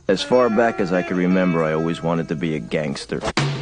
As far back as I can remember, I always wanted to be a gangster.